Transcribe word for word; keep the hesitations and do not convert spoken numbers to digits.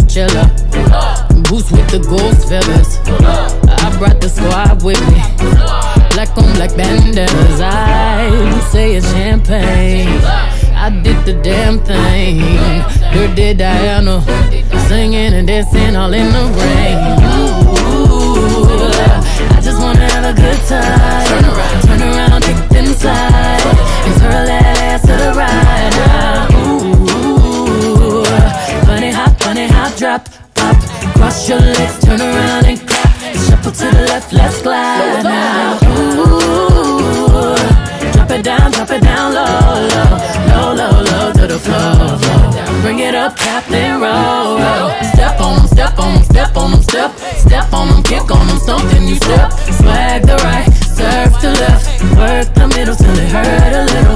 Coachella. Boots with the ghost feathers. I brought the squad with me. Black on black bandanas. I you say it's champagne. I did the damn thing. Dirty Diana, singing and dancing all in the rain. Ooh, I just wanna have a good time. Turn around, turn around, take it inside. And twirl that ass to the right now. Ooh, funny hop, funny hop, drop, pop. Cross your legs, turn around and clap. Shuffle to the left, let's glide now. Ooh, drop it down, drop it down low, low, low, low, low to the floor, floor. Bring it up, Captain Roll, roll. Step on them, step on them, step on them, step. Step on them, kick on them, something you step. Swag the right, serve to left. Work the middle till it hurt a little.